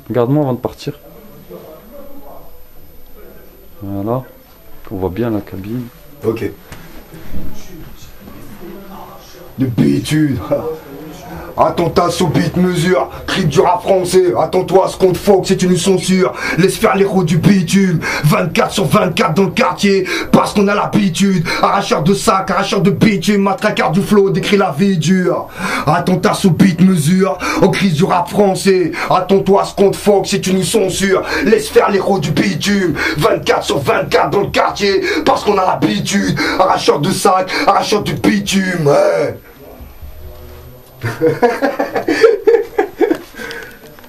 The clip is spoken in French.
Regarde-moi avant de partir. Voilà. On voit bien la cabine. Ok. De bitude. Attentat sous beat mesure, clip du rap français. Attends-toi à ce qu'on te foque si tu nous censures. Laisse faire les roues du bitume. 24 sur 24 dans le quartier, parce qu'on a l'habitude. Arracheur de sac, arracheur de bitume, matraqueur du flow, décrit la vie dure. Attentat sous beat mesure, aux crises du rap français. Attends-toi à ce qu'on te foque si tu nous censures. Laisse faire les roues du bitume. 24 sur 24 dans le quartier, parce qu'on a l'habitude. Arracheur de sac, arracheur du bitume. Ouais.